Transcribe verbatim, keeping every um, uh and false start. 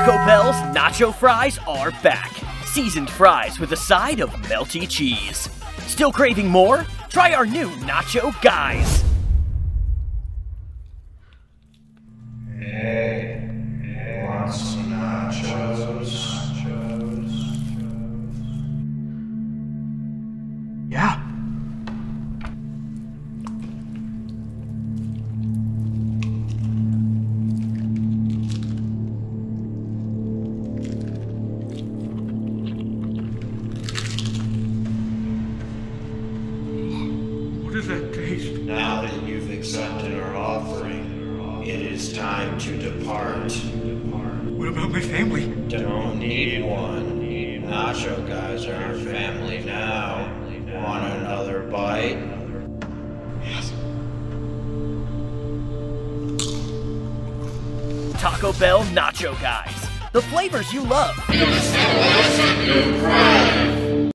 Taco Bell's Nacho Fries are back. Seasoned fries with a side of melty cheese. Still craving more? Try our new Nacho Guys. Hey, want some nachos? Yeah. What does that taste? Now that you've accepted our offering, it is time to depart. What about my family? Don't need one. Nacho Guys are your family now. Want another bite? Yes. Taco Bell Nacho Guys. The flavors you love.